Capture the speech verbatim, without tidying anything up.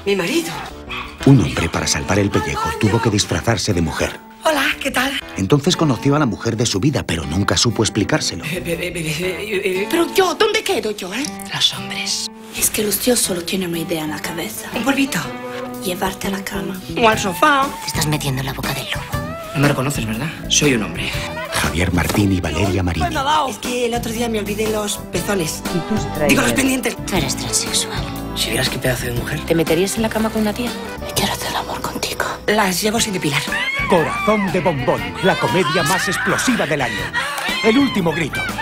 Mi marido. Un hombre, para salvar el pellejo, tuvo que disfrazarse de mujer. Hola, ¿qué tal? Entonces conoció a la mujer de su vida, pero nunca supo explicárselo. Eh, eh, eh, eh, eh, Pero yo, ¿dónde quedo yo, eh? Los hombres. Es que los tíos solo tienen una idea en la cabeza. Un polvito. Llevarte a la cama. O al sofá. Te estás metiendo en la boca del lobo. No me reconoces, ¿verdad? Soy un hombre. Javier Martín y Valeria Marini. Es que el otro día me olvidé los pezones. Digo, los pendientes. Tú eres transexual. Si vieras qué pedazo de mujer. ¿Te meterías en la cama con una tía? Quiero hacer el amor contigo. Las llevo sin depilar. Corazón de bombón, la comedia más explosiva del año. El último grito.